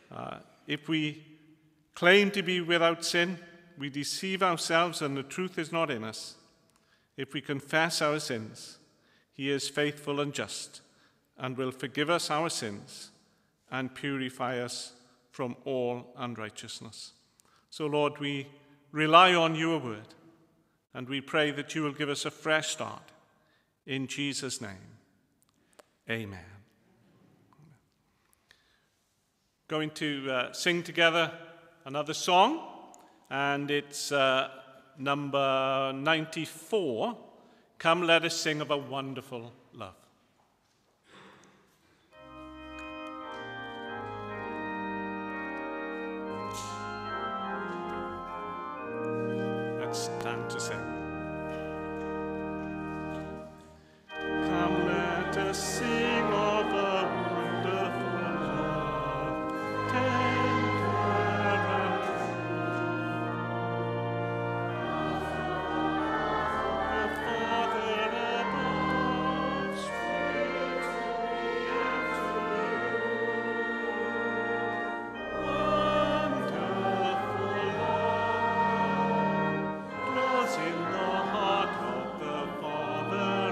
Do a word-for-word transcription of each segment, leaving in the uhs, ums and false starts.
Uh, if we claim to be without sin, we deceive ourselves and the truth is not in us. If we confess our sins, he is faithful and just and will forgive us our sins and purify us from all unrighteousness. So, Lord, we rely on your word, and we pray that you will give us a fresh start. In Jesus' name, amen. Going to uh, sing together another song, and it's uh, number ninety-four, Come Let Us Sing of a Wonderful Love. Let's stand to sing. Come let us sing of a wonderful love, tender and the Father above, sweet to me and to you. Wonderful love dwells in the heart of the Father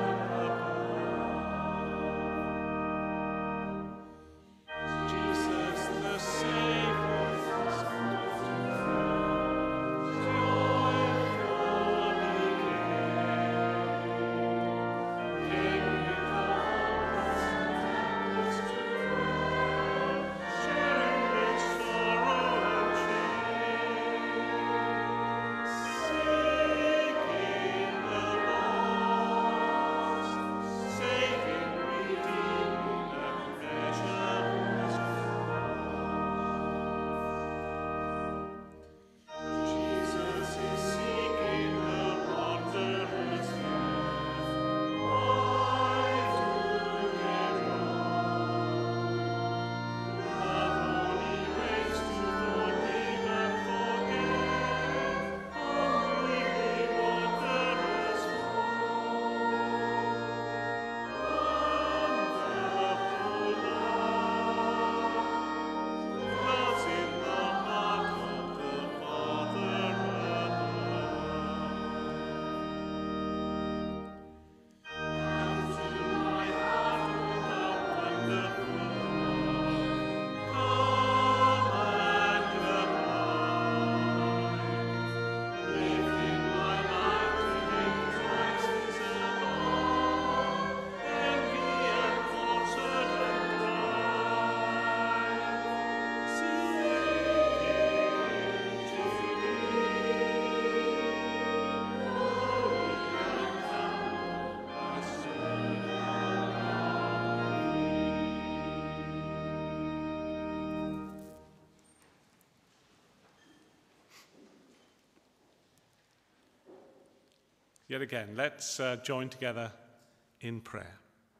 above. Jesus the Savior, Yet again, let's uh, join together in prayer.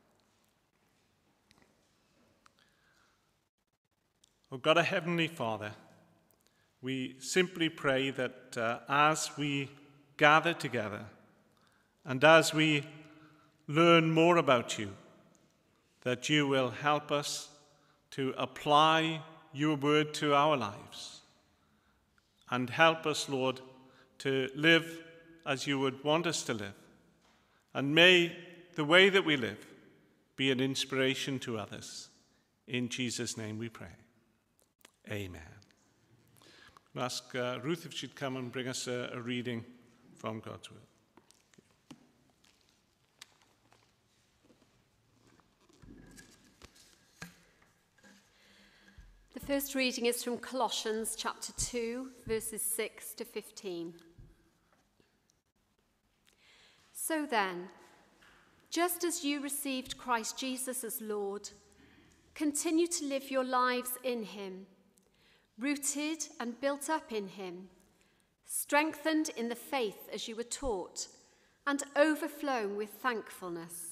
Oh God, our Heavenly Father, we simply pray that uh, as we gather together and as we learn more about you, that you will help us to apply your word to our lives and help us, Lord, to live as you would want us to live. And may the way that we live be an inspiration to others. In Jesus' name we pray. Amen. I'll ask uh, Ruth if she'd come and bring us a, a reading from God's word. The first reading is from Colossians chapter two, verses six to fifteen. So then, just as you received Christ Jesus as Lord, continue to live your lives in him, rooted and built up in him, strengthened in the faith as you were taught, and overflowing with thankfulness.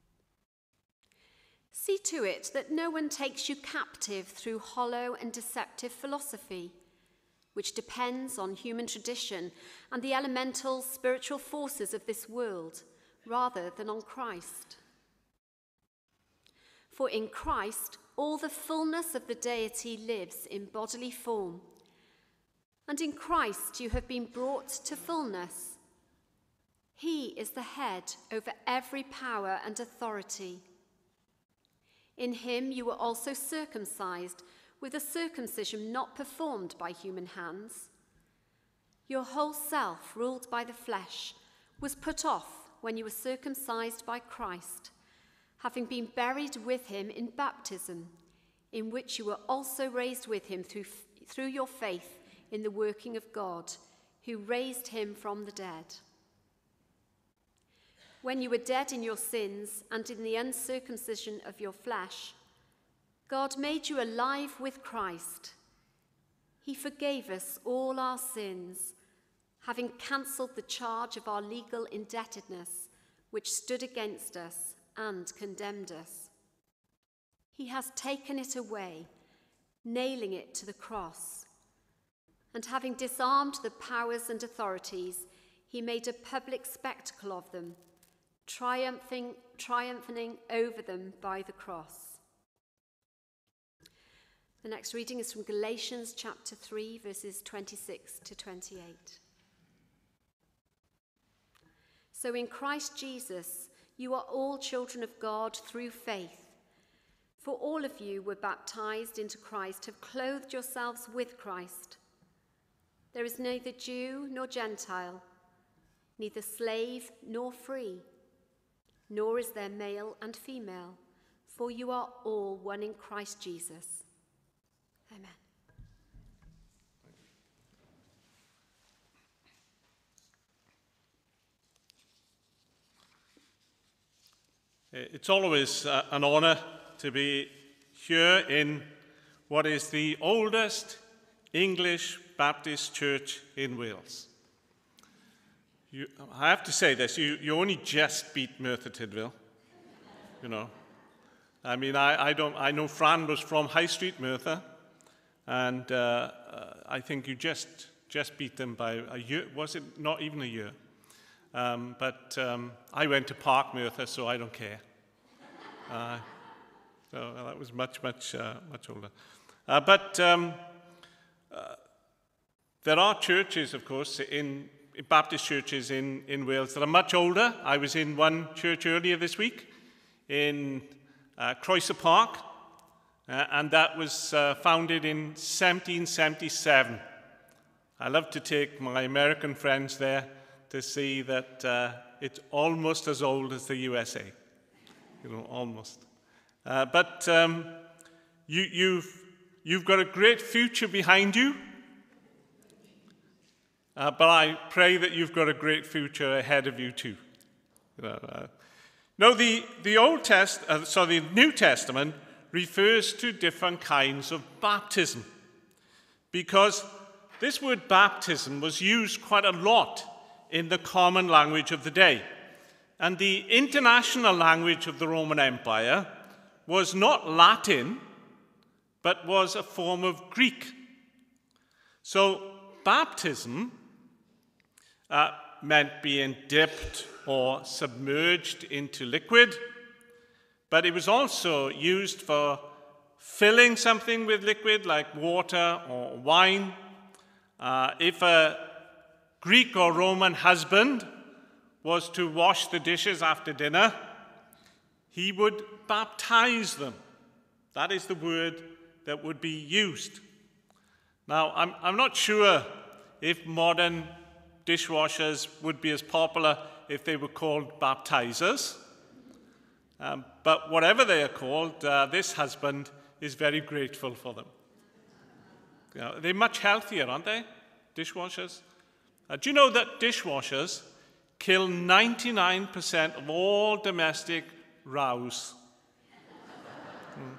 See to it that no one takes you captive through hollow and deceptive philosophy, which depends on human tradition and the elemental spiritual forces of this world, rather than on Christ. For in Christ, all the fullness of the deity lives in bodily form. And in Christ you have been brought to fullness. He is the head over every power and authority. In him you were also circumcised with a circumcision not performed by human hands. Your whole self, ruled by the flesh, was put off when you were circumcised by Christ, having been buried with him in baptism, in which you were also raised with him through, through your faith in the working of God, who raised him from the dead. When you were dead in your sins and in the uncircumcision of your flesh, God made you alive with Christ. He forgave us all our sins, having cancelled the charge of our legal indebtedness, which stood against us and condemned us. He has taken it away, nailing it to the cross. And having disarmed the powers and authorities, he made a public spectacle of them, triumphing, triumphing over them by the cross. The next reading is from Galatians chapter three, verses twenty-six to twenty-eight. So in Christ Jesus, you are all children of God through faith. For all of you were baptized into Christ, have clothed yourselves with Christ. There is neither Jew nor Gentile, neither slave nor free, nor is there male and female, for you are all one in Christ Jesus. Amen. It's always uh, an honor to be here in what is the oldest English Baptist church in Wales. You, I have to say this, you, you only just beat Merthyr Tydfil, you know. I mean, I, I, don't, I know Fran was from High Street, Merthyr, and uh, uh, I think you just, just beat them by a year, was it not even a year? Um, but um, I went to Park Merthyr, so I don't care. Uh, so that was much, much, uh, much older. Uh, but um, uh, there are churches, of course, in, in Baptist churches in, in Wales that are much older. I was in one church earlier this week in uh, Croeso Park, uh, and that was uh, founded in seventeen seventy-seven. I love to take my American friends there to see that uh, it's almost as old as the U S A, you know, almost. Uh, but um, you, you've, you've got a great future behind you, uh, but I pray that you've got a great future ahead of you too. You know, uh, no, the, the Old Test, uh, so the New Testament refers to different kinds of baptism, because this word baptism was used quite a lot in the common language of the day. And the international language of the Roman Empire was not Latin, but was a form of Greek. So baptism uh, meant being dipped or submerged into liquid, but it was also used for filling something with liquid like water or wine. Uh, if a Greek or Roman husband was to wash the dishes after dinner, he would baptize them. That is the word that would be used. Now, I'm, I'm not sure if modern dishwashers would be as popular if they were called baptizers. Um, but whatever they are called, uh, this husband is very grateful for them. You know, they're much healthier, aren't they, dishwashers? Uh, do you know that dishwashers kill ninety-nine percent of all domestic rows? mm.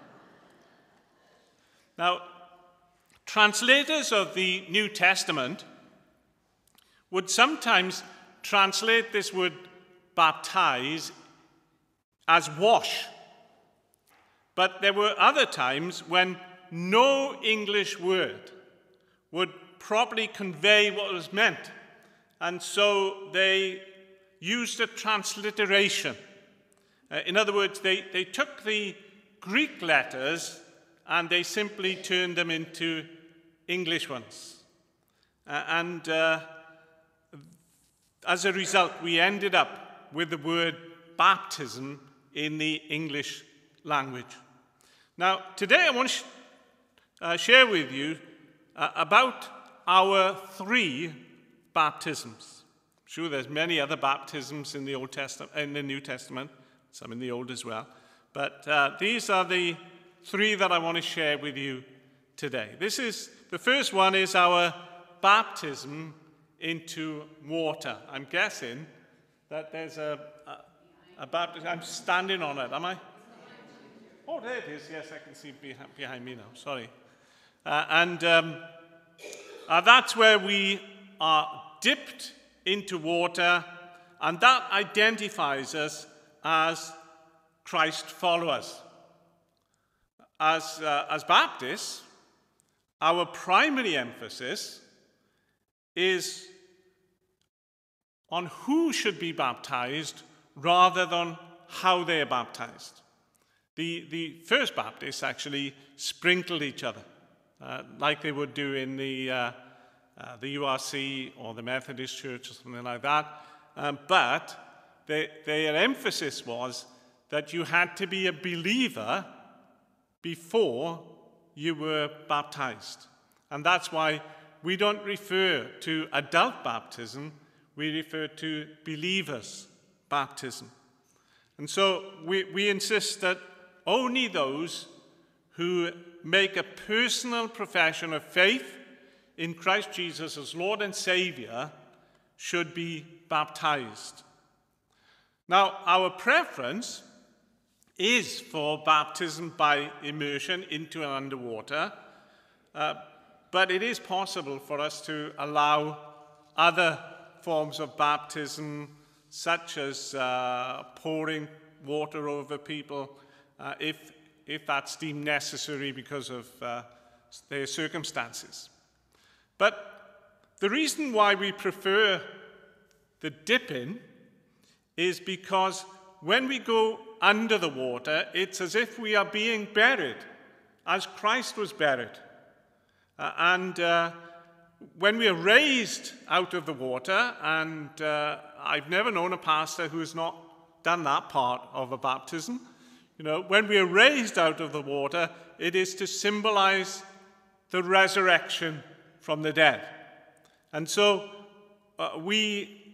Now, translators of the New Testament would sometimes translate this word baptize as wash. But there were other times when no English word would properly convey what was meant. And so they used a transliteration. Uh, in other words, they, they took the Greek letters and they simply turned them into English ones. Uh, and uh, as a result, we ended up with the word baptism in the English language. Now, today I want to sh- uh, share with you uh, about our three baptisms. I'm sure there's many other baptisms in the Old Testament, in the New Testament, some in the Old as well. But uh, these are the three that I want to share with you today. This is the first one is our baptism into water. I'm guessing that there's a, a, a baptism. I'm standing on it, am I? Oh, there it is. Yes, I can see behind, behind me now. Sorry. Uh, and um, uh, that's where we are dipped into water, and that identifies us as Christ followers. As, uh, as Baptists, our primary emphasis is on who should be baptized rather than how they are baptized. The, the First Baptists actually sprinkled each other, uh, like they would do in the, uh, uh, the U R C or the Methodist Church or something like that. Um, but they, their emphasis was that you had to be a believer before you were baptized. And that's why we don't refer to adult baptism, we refer to believers' baptism. And so we, we insist that only those who make a personal profession of faith in Christ Jesus as Lord and Savior should be baptized. Now, our preference is for baptism by immersion into and underwater, uh, but it is possible for us to allow other forms of baptism, such as uh, pouring water over people, uh, if, if that's deemed necessary because of uh, their circumstances. But the reason why we prefer the dipping is because when we go under the water, it's as if we are being buried, as Christ was buried. Uh, and uh, when we are raised out of the water, and uh, I've never known a pastor who has not done that part of a baptism, you know, when we are raised out of the water, it is to symbolize the resurrection from the dead. And so uh, we,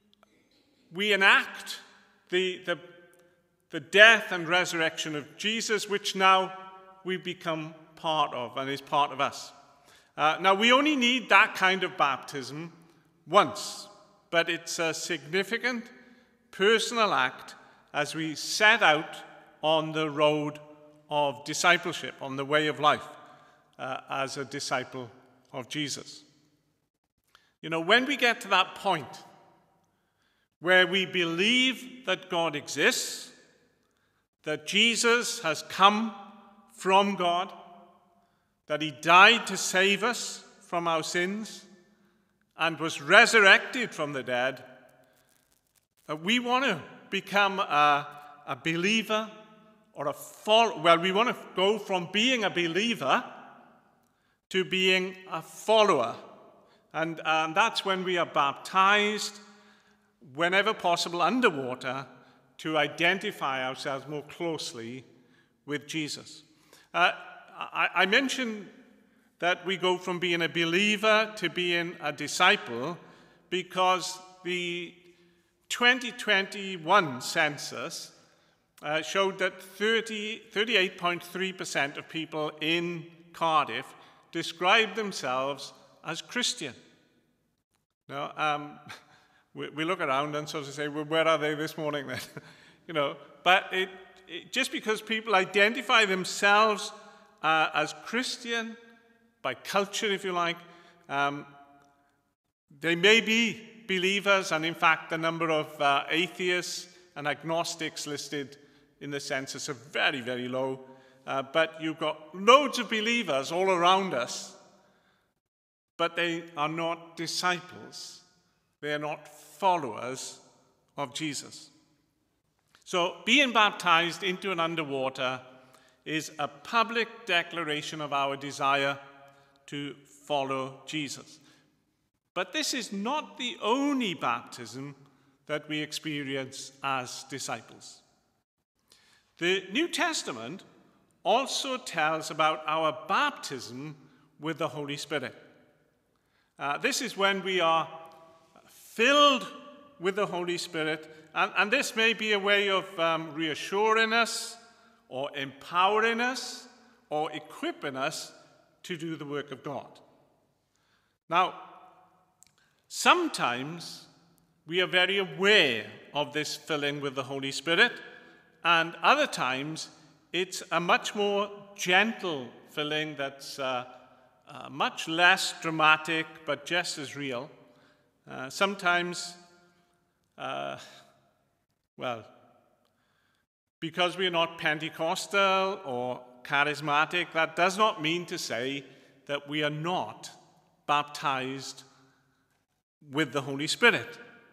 we enact the, the the death and resurrection of Jesus, which now we become part of and is part of us. Uh, now, we only need that kind of baptism once, but it's a significant personal act as we set out on the road of discipleship, on the way of life, uh, as a disciple of Jesus. You know, when we get to that point where we believe that God exists, that Jesus has come from God, that he died to save us from our sins, and was resurrected from the dead, uh, we want to become a, a believer or a follower. Well, we want to go from being a believer to being a follower. And, and that's when we are baptized, whenever possible, underwater, to identify ourselves more closely with Jesus. Uh, I, I mentioned that we go from being a believer to being a disciple because the twenty twenty-one census uh, showed that thirty, thirty-eight point three percent of people in Cardiff describe themselves as Christian. Now, um, we, we look around and sort of say, well, where are they this morning then? you know, but it, it, just because people identify themselves uh, as Christian, by culture, if you like, um, they may be believers, and in fact, the number of uh, atheists and agnostics listed in the census are very, very low. Uh, but you've got loads of believers all around us, but they are not disciples. They are not followers of Jesus. So being baptized into and underwater is a public declaration of our desire to follow Jesus. But this is not the only baptism that we experience as disciples. The New Testament also tells about our baptism with the Holy Spirit. Uh, this is when we are filled with the Holy Spirit, and, and this may be a way of um, reassuring us, or empowering us, or equipping us to do the work of God. Now, sometimes we are very aware of this filling with the Holy Spirit, and other times it's a much more gentle filling that's uh, uh, much less dramatic but just as real. Uh, sometimes, uh, well, because we're not Pentecostal or charismatic, that does not mean to say that we are not baptized with the Holy Spirit.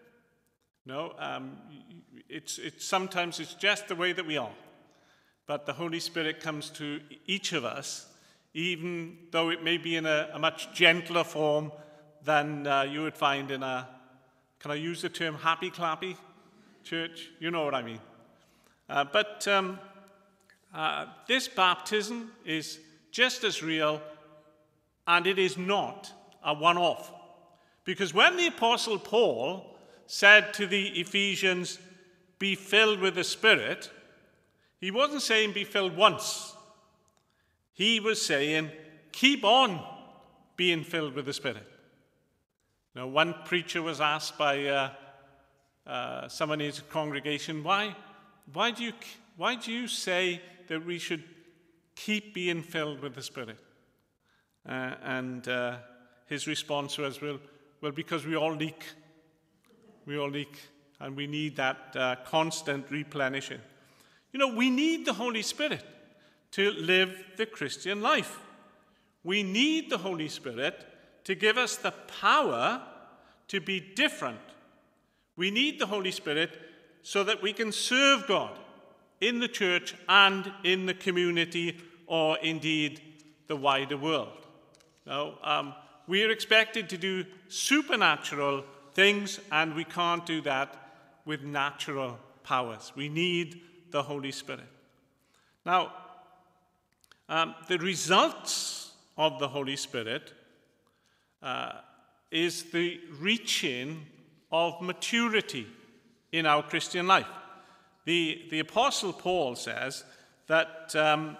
No, um, it's, it's, sometimes it's just the way that we are. But the Holy Spirit comes to each of us, even though it may be in a, a much gentler form than uh, you would find in a, can I use the term happy clappy church? You know what I mean. Uh, but um, uh, this baptism is just as real, and it is not a one-off. Because when the Apostle Paul said to the Ephesians, be filled with the Spirit, he wasn't saying be filled once. He was saying, keep on being filled with the Spirit. Now, one preacher was asked by uh, uh, someone in his congregation, why, why, do you, why do you say that we should keep being filled with the Spirit? Uh, and uh, his response was, well, well, because we all leak. We all leak, and we need that uh, constant replenishing. You know, we need the Holy Spirit to live the Christian life. We need the Holy Spirit to give us the power to be different. We need the Holy Spirit so that we can serve God in the church and in the community, or indeed the wider world. Now, um, we are expected to do supernatural things, and we can't do that with natural powers. We need the Holy Spirit. Now, um, the results of the Holy Spirit uh, is the reaching of maturity in our Christian life. The, the Apostle Paul says that um,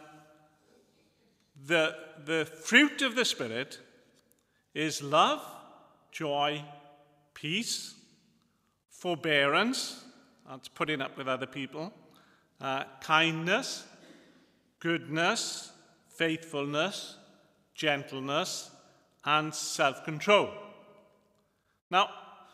the, the fruit of the Spirit is love, joy, peace, forbearance, that's putting up with other people, uh, kindness, goodness, faithfulness, gentleness, and self-control. Now,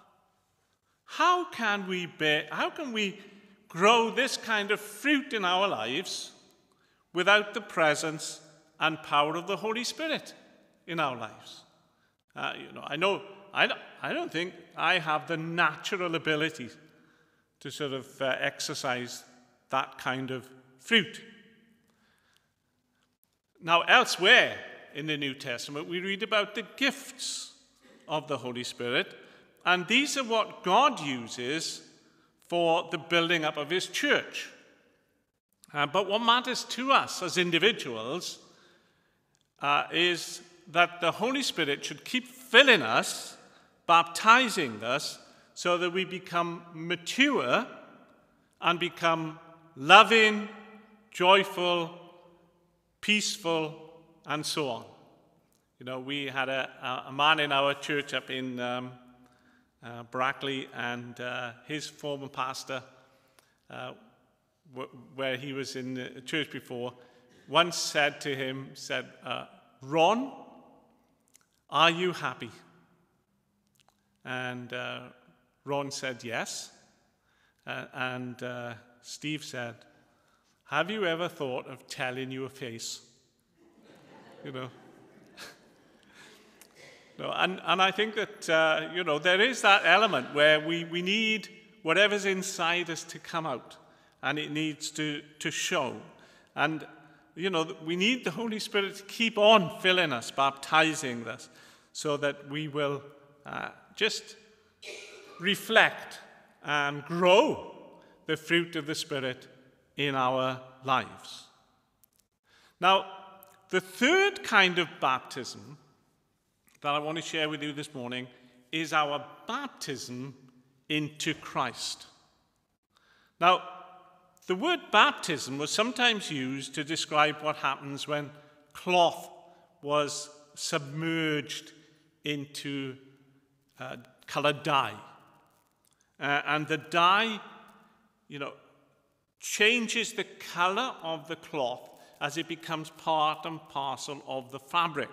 how can we bear, how can we grow this kind of fruit in our lives without the presence and power of the Holy Spirit in our lives? Uh, you know, I know, I, I don't think I have the natural ability to sort of uh, exercise that kind of fruit. Now, elsewhere in the New Testament, we read about the gifts of the Holy Spirit, and these are what God uses for the building up of his church. Uh, but what matters to us as individuals uh, is that the Holy Spirit should keep filling us, baptizing us, so that we become mature and become loving, joyful, peaceful, and so on. You know, we had a, a man in our church up in um, uh, Brackley, and uh, his former pastor, uh, w- where he was in the church before, once said to him, said, uh, Ron, are you happy? And uh, Ron said yes. Uh, and uh, Steve said, have you ever thought of telling your face? You know. no, and, and I think that, uh, you know, there is that element where we, we need whatever's inside us to come out. And it needs to, to show. And, you know, we need the Holy Spirit to keep on filling us, baptizing us, so that we will uh, just reflect and grow the fruit of the Spirit in our lives. Now, the third kind of baptism that I want to share with you this morning is our baptism into Christ. Now, the word baptism was sometimes used to describe what happens when cloth was submerged into uh, colored dye. Uh, and the dye, you know, changes the color of the cloth as it becomes part and parcel of the fabric.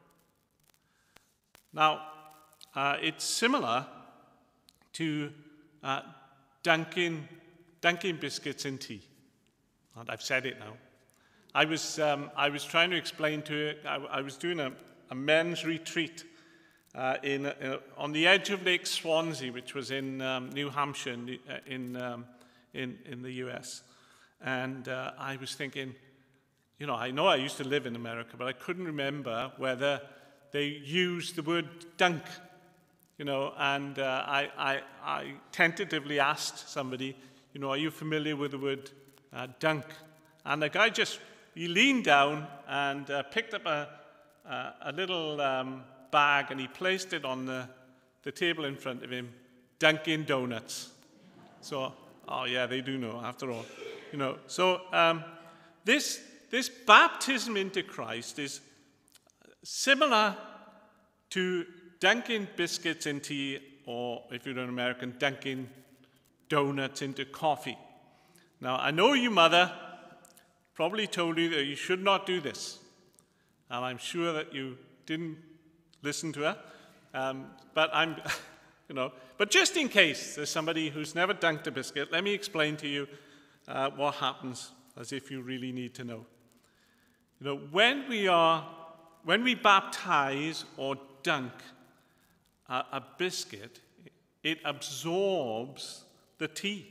Now, uh, it's similar to uh, dunking, dunking biscuits in tea. And I've said it now. I was, um, I was trying to explain to it, I, I was doing a, a men's retreat uh, in, uh, on the edge of Lake Swansea, which was in um, New Hampshire in, the, uh, in, um, in, in the U S. And uh, I was thinking, you know, I know I used to live in America, but I couldn't remember whether they used the word dunk, you know, and uh, I, I, I tentatively asked somebody, you know, are you familiar with the word uh, dunk? And the guy just, he leaned down and uh, picked up a, a, a little um, bag and he placed it on the, the table in front of him, Dunkin' Donuts. So, oh yeah, they do know after all, you know. So um, this, this baptism into Christ is similar to dunking biscuits in tea, or if you're an American, dunking donuts into coffee. Now, I know your mother probably told you that you should not do this, and I'm sure that you didn't listen to her, um, but I'm, you know, but just in case there's somebody who's never dunked a biscuit, let me explain to you uh, what happens, as if you really need to know. You know, when we are When we baptize or dunk a, a biscuit, it absorbs the tea.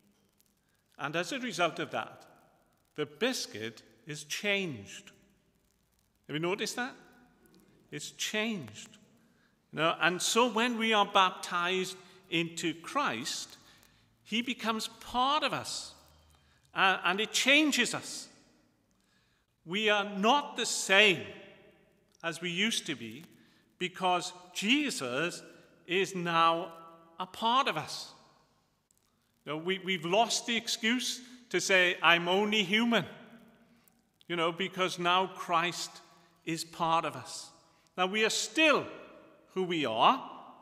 And as a result of that, the biscuit is changed. Have you noticed that? It's changed. You know, and so when we are baptized into Christ, he becomes part of us, uh, and it changes us. We are not the same as we used to be, because Jesus is now a part of us. You know, we, we've lost the excuse to say, I'm only human, you know, because now Christ is part of us. Now, we are still who we are,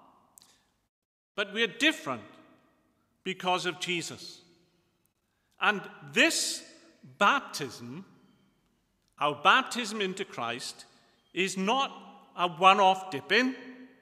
but we are different because of Jesus. And this baptism, our baptism into Christ, is not a one-off dip-in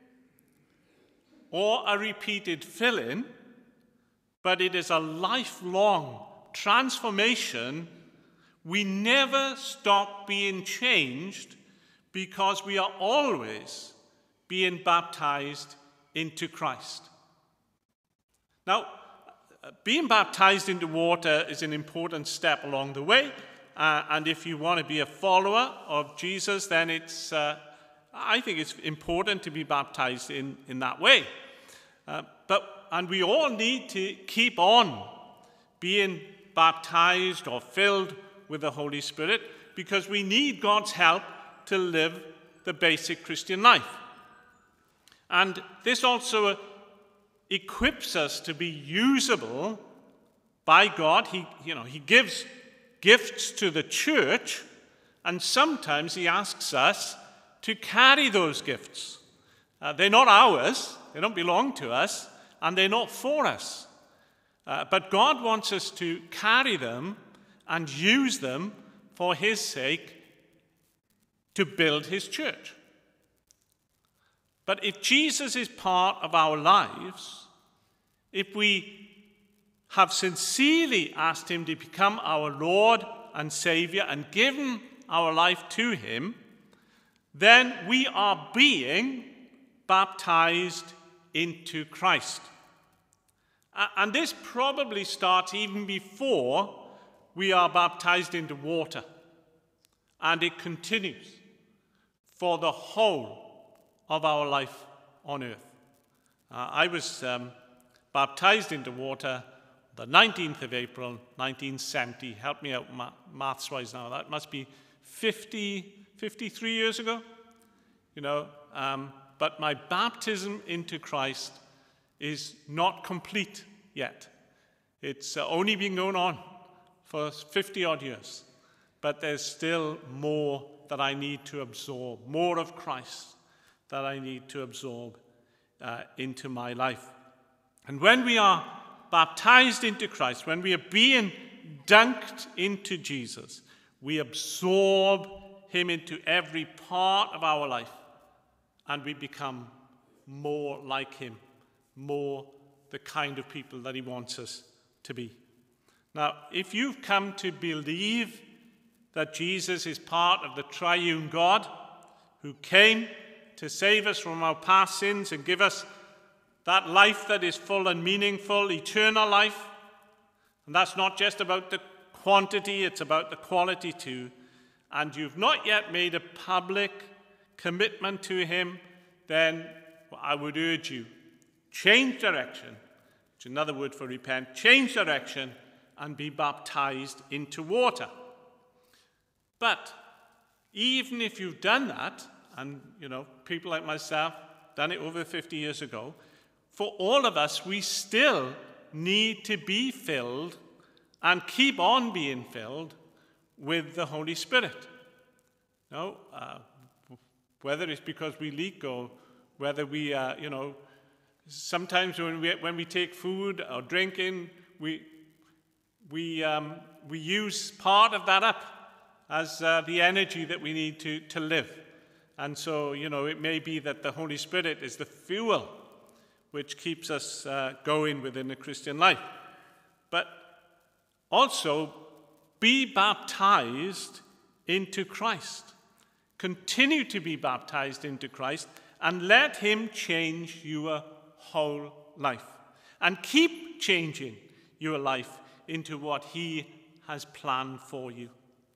or a repeated fill-in, but it is a lifelong transformation. We never stop being changed because we are always being baptized into Christ. Now, being baptized into water is an important step along the way. Uh, and if you want to be a follower of Jesus, then it's, uh, I think it's important to be baptized in, in that way. Uh, but, and we all need to keep on being baptized or filled with the Holy Spirit, because we need God's help to live the basic Christian life. And this also equips us to be usable by God. He, you know, he gives gifts to the church, and sometimes he asks us to carry those gifts. Uh, they're not ours, they don't belong to us, and they're not for us. Uh, but God wants us to carry them and use them for his sake to build his church. But if Jesus is part of our lives, if we have sincerely asked him to become our Lord and Savior and given our life to him, then we are being baptized into Christ. And this probably starts even before we are baptized into water. and it continues for the whole of our life on earth. Uh, I was um, baptized into water the nineteenth of April, nineteen seventy. Help me out ma- maths-wise now. That must be fifty, fifty-three years ago. You know, um, but my baptism into Christ is not complete yet. It's uh, only been going on for fifty-odd years. But there's still more that I need to absorb, more of Christ that I need to absorb uh, into my life. And when we are baptized into Christ, when we are being dunked into Jesus, we absorb him into every part of our life, and we become more like him, more the kind of people that he wants us to be. Now, if you've come to believe that Jesus is part of the triune God who came to save us from our past sins and give us that life that is full and meaningful, eternal life, and that's not just about the quantity, it's about the quality too, and you've not yet made a public commitment to him, then I would urge you, change direction, which is another word for repent, change direction and be baptized into water. But even if you've done that, and you know, people like myself done it over fifty years ago, for all of us, we still need to be filled and keep on being filled with the Holy Spirit. No, uh, whether it's because we leak or whether we, uh, you know, sometimes when we when we take food or drinking, we we um, we use part of that up as uh, the energy that we need to to live. And so, you know, it may be that the Holy Spirit is the fuel which keeps us uh, going within the Christian life. But also, be baptized into Christ. Continue to be baptized into Christ and let him change your whole life. And keep changing your life into what he has planned for you.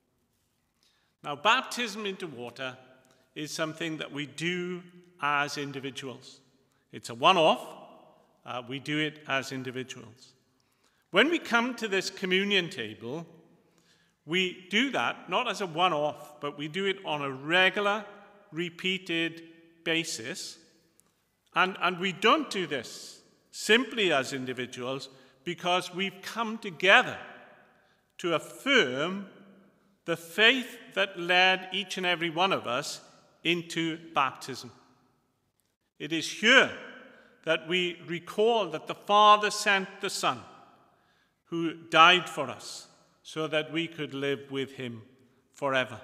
Now, baptism into water is something that we do as individuals. It's a one-off. Uh, we do it as individuals. When we come to this communion table, we do that not as a one-off, but we do it on a regular, repeated basis. And, and we don't do this simply as individuals because we've come together to affirm the faith that led each and every one of us into baptism. It is here that we recall that the Father sent the Son, who died for us, so that we could live with him forever.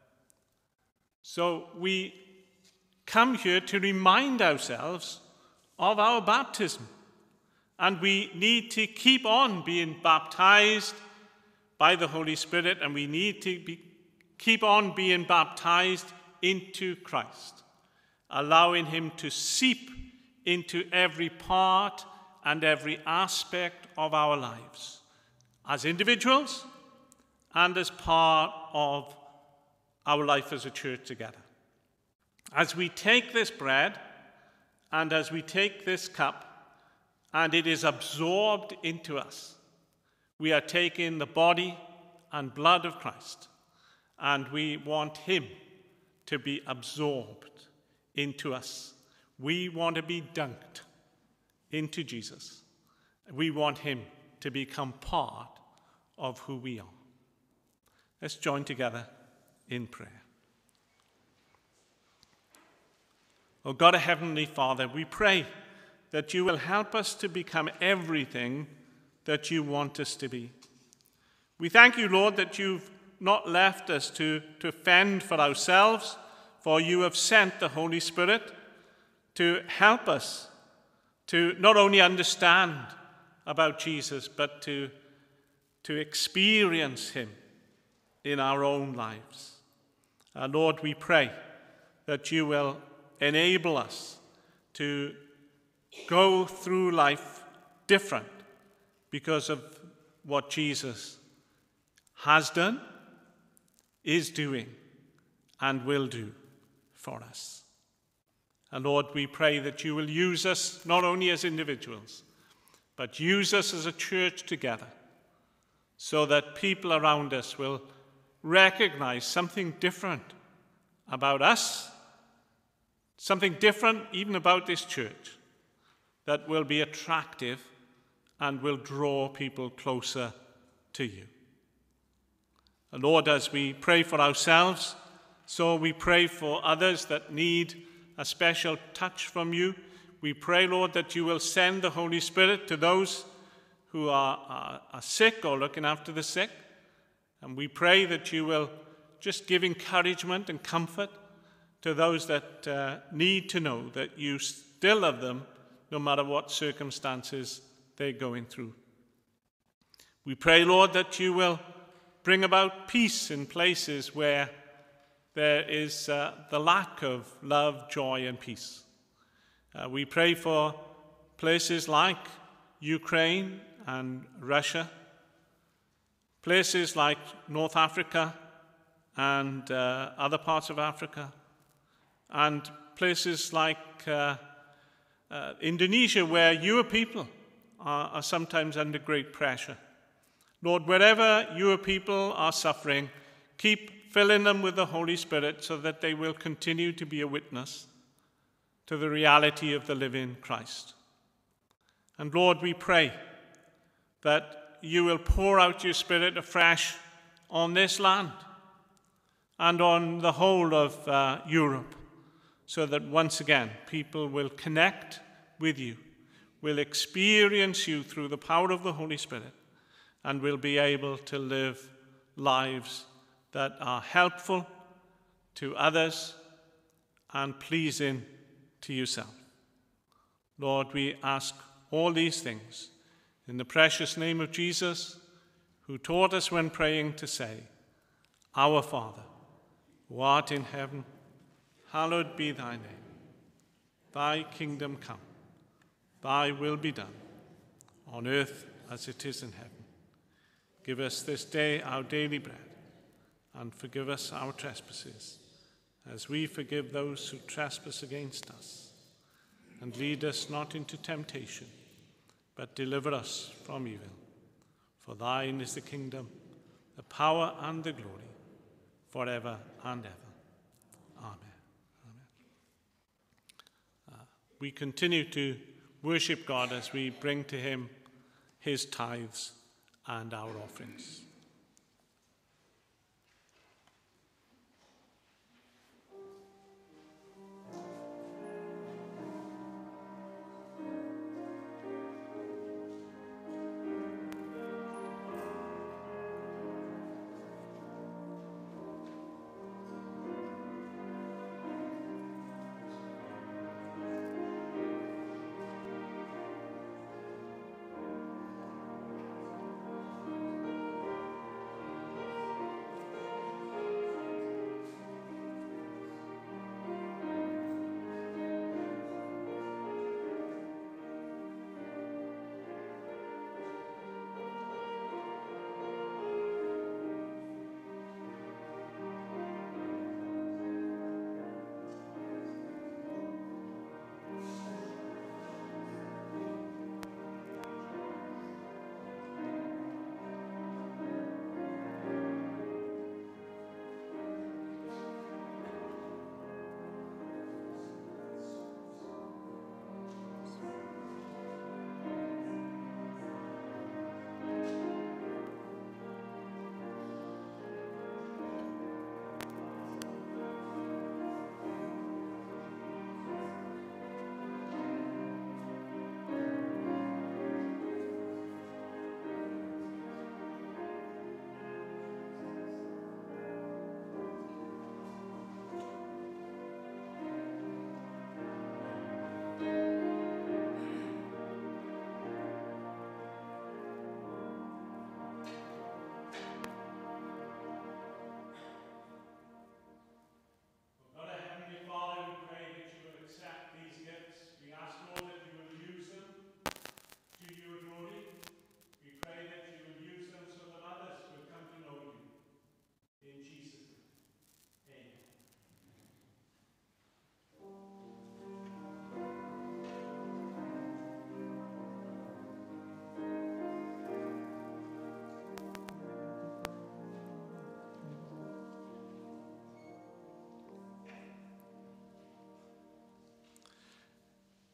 So we come here to remind ourselves of our baptism, and we need to keep on being baptized by the Holy Spirit, and we need to be, keep on being baptized into Christ, allowing him to seep into every part and every aspect of our lives, as individuals and as part of our life as a church together. As we take this bread and as we take this cup, and it is absorbed into us, we are taking the body and blood of Christ, and we want him to be absorbed into us. We want to be dunked into Jesus. We want him to become part of who we are. Let's join together in prayer. Oh God, our Heavenly Father, we pray that you will help us to become everything that you want us to be. We thank you, Lord, that you've not left us to, to fend for ourselves, for you have sent the Holy Spirit to help us to not only understand about Jesus, but to, to experience him in our own lives. Uh, Lord, we pray that you will enable us to go through life different because of what Jesus has done, is doing, and will do for us. And Lord, we pray that you will use us not only as individuals, but use us as a church together, so that people around us will recognize something different about us, something different even about this church, that will be attractive and will draw people closer to you. And Lord, as we pray for ourselves, so we pray for others that need a special touch from you. We pray, Lord, that you will send the Holy Spirit to those who are, are, are sick or looking after the sick. And we pray that you will just give encouragement and comfort to those that uh, need to know that you still love them no matter what circumstances they're going through. We pray, Lord, that you will bring about peace in places where there is uh, the lack of love, joy, and peace. Uh, we pray for places like Ukraine and Russia, places like North Africa and uh, other parts of Africa, and places like uh, uh, Indonesia, where your people are, are sometimes under great pressure. Lord, wherever your people are suffering, keep filling them with the Holy Spirit so that they will continue to be a witness to the reality of the living Christ. And Lord, we pray that you will pour out your Spirit afresh on this land and on the whole of uh, Europe, so that once again people will connect with you, will experience you through the power of the Holy Spirit, and will be able to live lives that are helpful to others and pleasing to yourself. Lord, we ask all these things in the precious name of Jesus, who taught us when praying to say, Our Father, who art in heaven, hallowed be thy name. Thy kingdom come, thy will be done, on earth as it is in heaven. Give us this day our daily bread, and forgive us our trespasses, as we forgive those who trespass against us. And lead us not into temptation, but deliver us from evil. For thine is the kingdom, the power, and the glory, forever and ever. Amen. Amen. Uh, we continue to worship God as we bring to him his tithes and our offerings.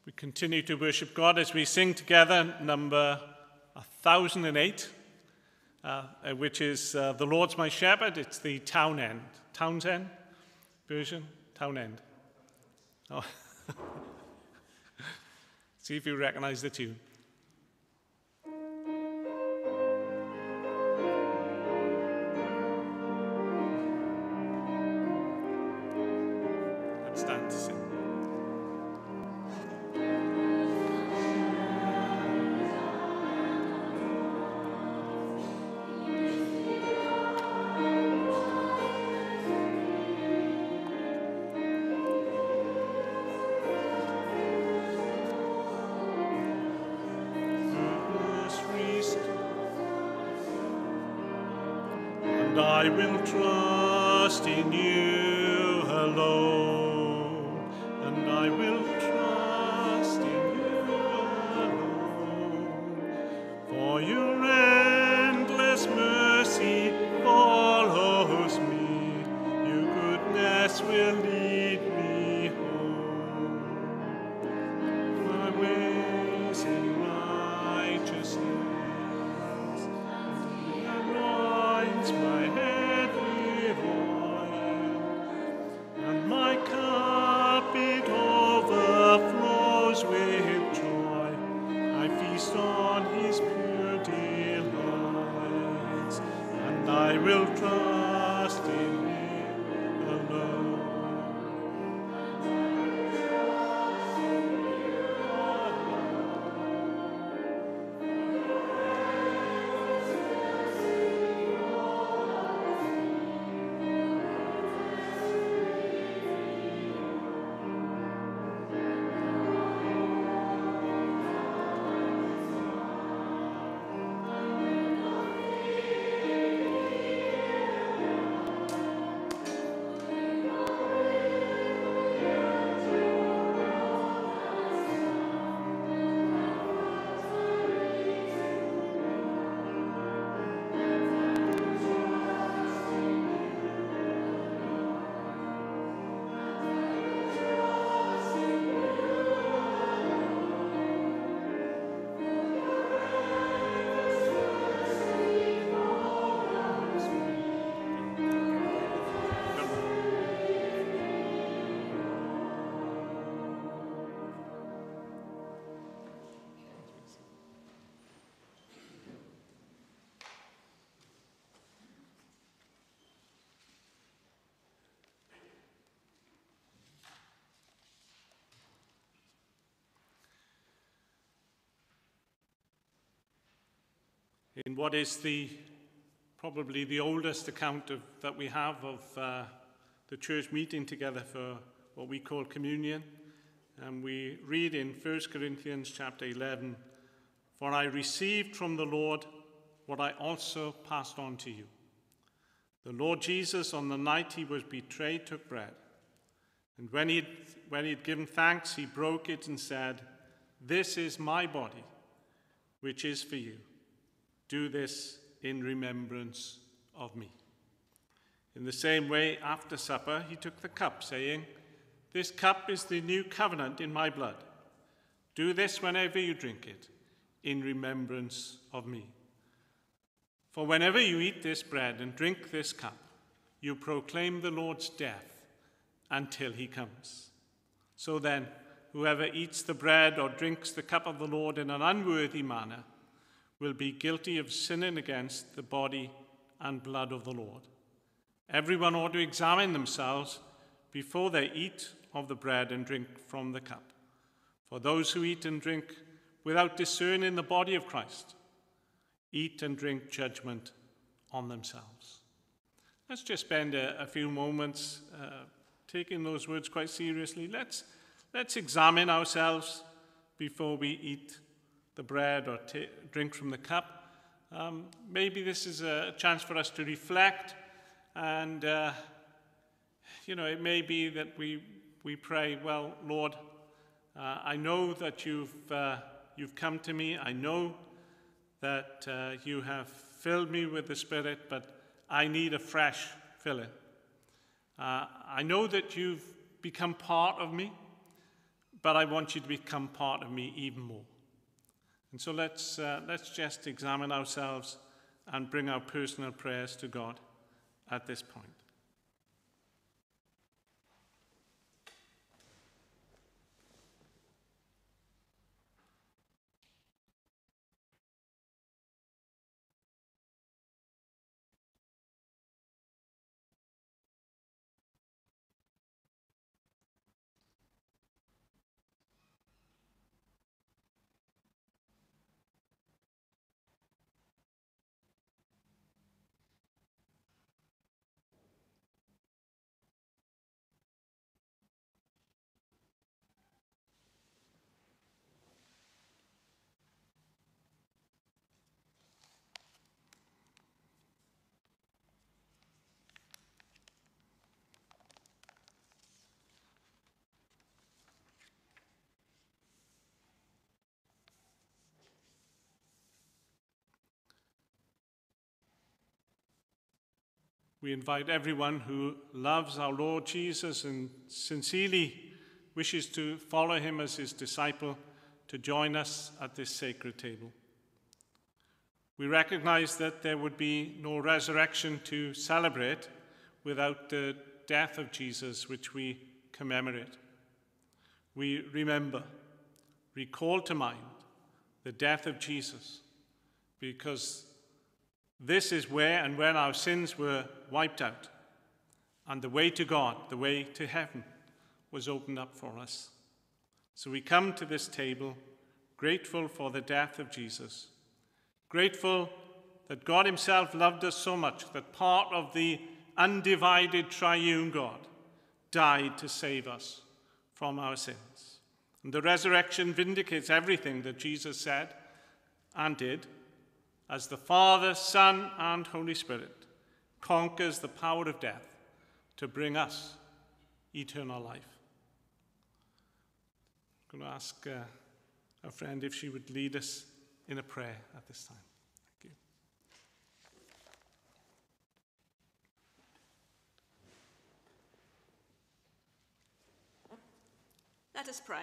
We continue to worship God as we sing together number one thousand eight, uh, which is uh, The Lord's My Shepherd. It's the Townend, Townsend version, Townend. Oh. See if you recognize the tune. Let's stand to sing. I will trust in you alone, and I will trust in you alone, for your endless mercy follows me, your goodness will lead me home, my ways in righteousness, anoints my head with oil, and my cup it overflows with joy. I feast on his pure delights, and I will trust in him alone. In what is the probably the oldest account of, that we have of uh, the church meeting together for what we call communion, and we read in First Corinthians chapter eleven, "For I received from the Lord what I also passed on to you. The Lord Jesus, on the night he was betrayed, took bread, and when he had, when he had given thanks, he broke it and said, 'This is my body, which is for you. Do this in remembrance of me.' In the same way, after supper, he took the cup, saying, 'This cup is the new covenant in my blood. Do this whenever you drink it, in remembrance of me. For whenever you eat this bread and drink this cup, you proclaim the Lord's death until he comes. So then, whoever eats the bread or drinks the cup of the Lord in an unworthy manner will be guilty of sinning against the body and blood of the Lord. Everyone ought to examine themselves before they eat of the bread and drink from the cup. For those who eat and drink without discerning the body of Christ eat and drink judgment on themselves." Let's just spend a, a few moments uh, taking those words quite seriously. Let's, let's examine ourselves before we eat the bread or t- drink from the cup. Um, maybe this is a chance for us to reflect, and uh, you know, it may be that we we pray, well, Lord, uh, I know that you've uh, you've come to me. I know that uh, you have filled me with the Spirit, but I need a fresh filling. Uh, I know that you've become part of me, but I want you to become part of me even more. And so let's, uh, let's just examine ourselves and bring our personal prayers to God at this point. We invite everyone who loves our Lord Jesus and sincerely wishes to follow him as his disciple to join us at this sacred table. We recognize that there would be no resurrection to celebrate without the death of Jesus, which we commemorate. We remember, recall to mind the death of Jesus, because this is where and when our sins were wiped out, and the way to God, the way to heaven, was opened up for us. So we come to this table grateful for the death of Jesus, grateful that God himself loved us so much that part of the undivided triune God died to save us from our sins. And the resurrection vindicates everything that Jesus said and did, as the Father, Son, and Holy Spirit conquers the power of death to bring us eternal life. I'm going to ask uh, a friend if she would lead us in a prayer at this time. Thank you. Let us pray.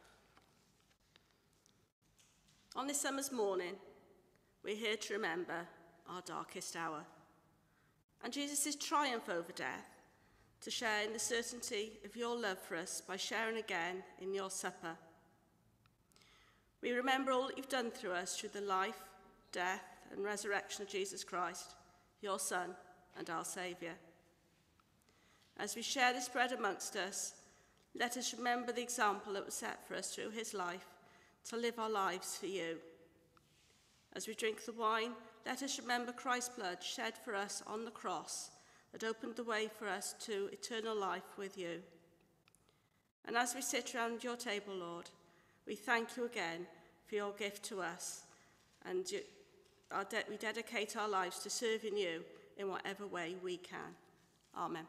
On this summer's morning, we're here to remember our darkest hour and Jesus' triumph over death, to share in the certainty of your love for us by sharing again in your supper. We remember all that you've done through us through the life, death, and resurrection of Jesus Christ, your Son and our Saviour. As we share this bread amongst us, let us remember the example that was set for us through his life to live our lives for you. As we drink the wine, let us remember Christ's blood shed for us on the cross that opened the way for us to eternal life with you. And as we sit around your table, Lord, we thank you again for your gift to us, and you, our de- we dedicate our lives to serving you in whatever way we can. Amen.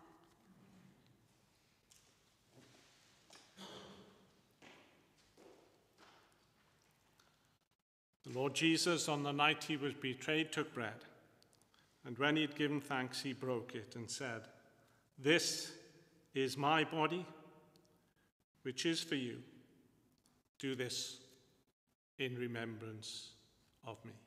The Lord Jesus, on the night he was betrayed, took bread, and when he had given thanks, he broke it and said, "This is my body, which is for you. Do this in remembrance of me."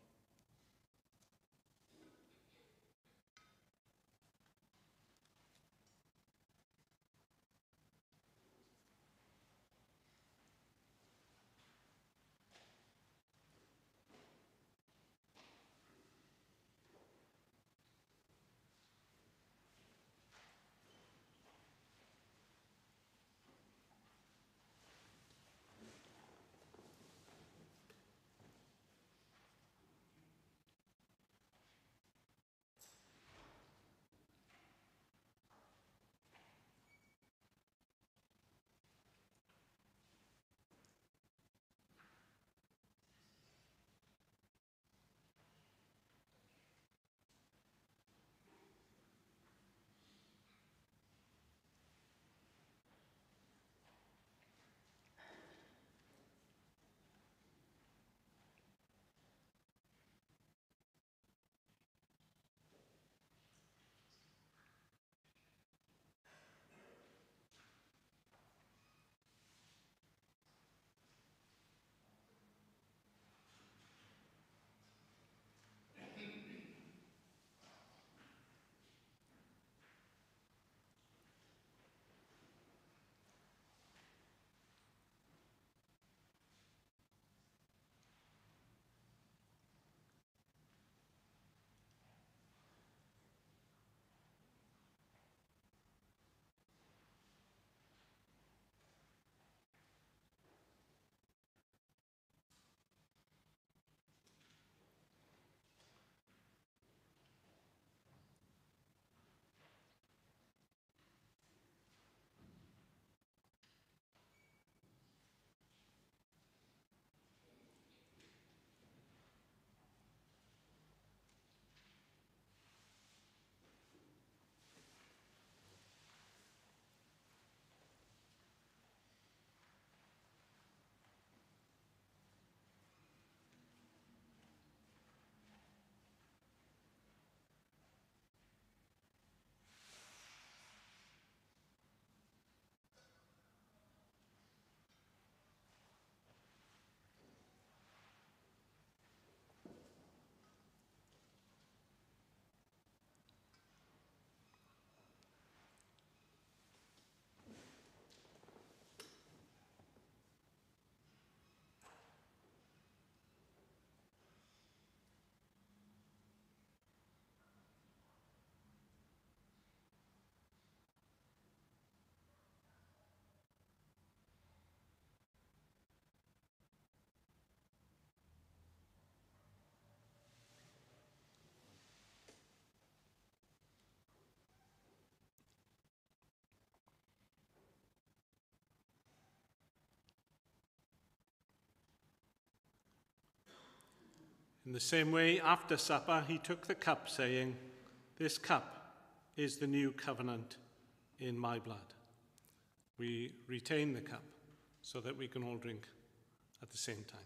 In the same way, after supper, he took the cup, saying, "This cup is the new covenant in my blood." We retain the cup so that we can all drink at the same time.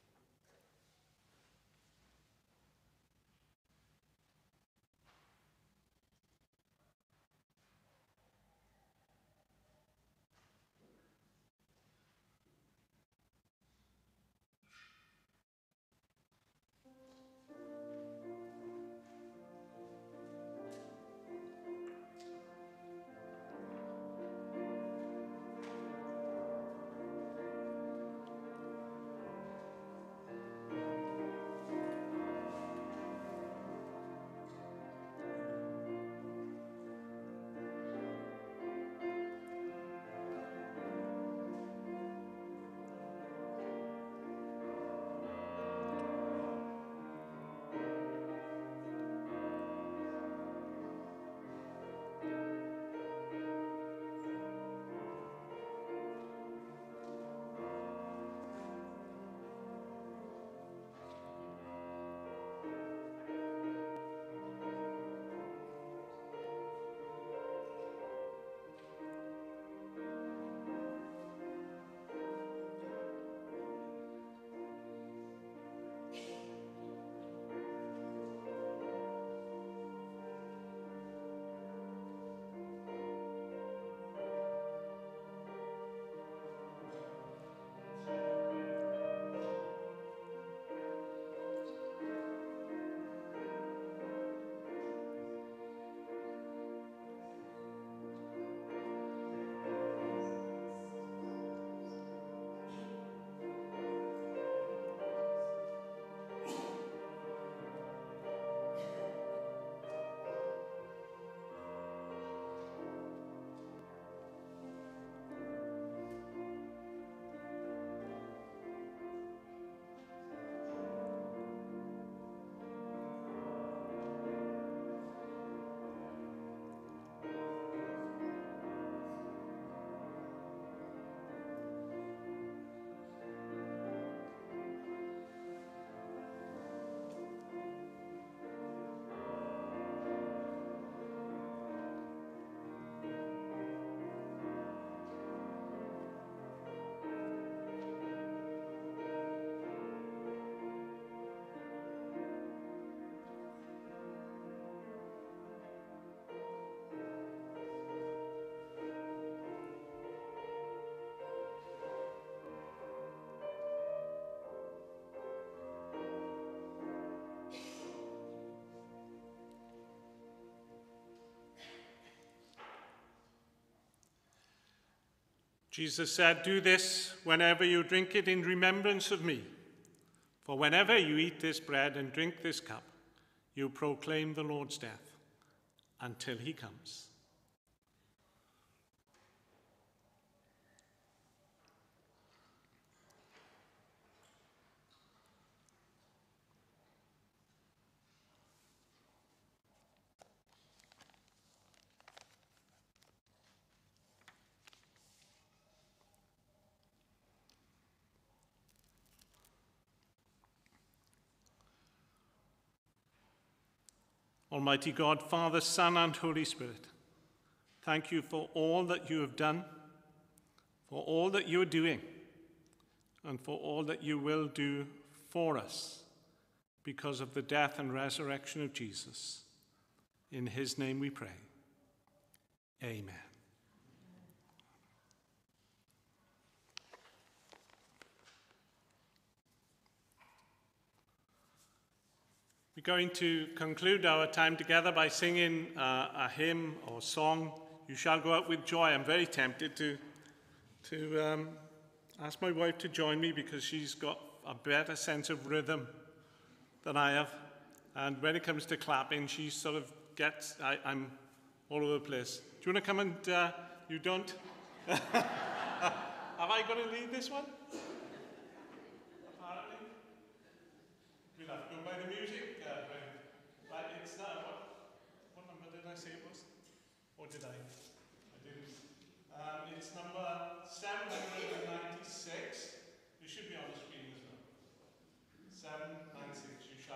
Jesus said, "Do this whenever you drink it in remembrance of me. For whenever you eat this bread and drink this cup, you proclaim the Lord's death until he comes." Almighty God, Father, Son, and Holy Spirit, thank you for all that you have done, for all that you are doing, and for all that you will do for us because of the death and resurrection of Jesus. In his name we pray. Amen. We're going to conclude our time together by singing uh, a hymn or song, "You Shall Go Out with Joy." I'm very tempted to, to um, ask my wife to join me because she's got a better sense of rhythm than I have. And when it comes to clapping, she sort of gets, I, I'm all over the place. Do you want to come and, uh, you don't? Have I got to lead this one? Apparently. We'll have to go by the music. It's not, what, what number did I say it was? Or did I? I didn't. Um, it's number seven ninety-six. It should be on the screen as well. seven ninety-six. You shall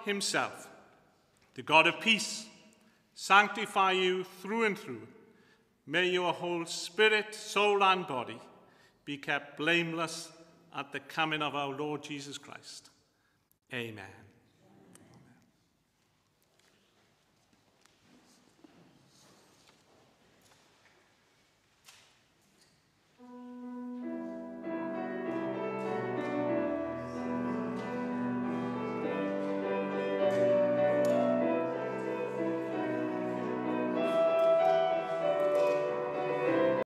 himself, the God of peace, sanctify you through and through. May your whole spirit, soul, and body be kept blameless at the coming of our Lord Jesus Christ. Amen.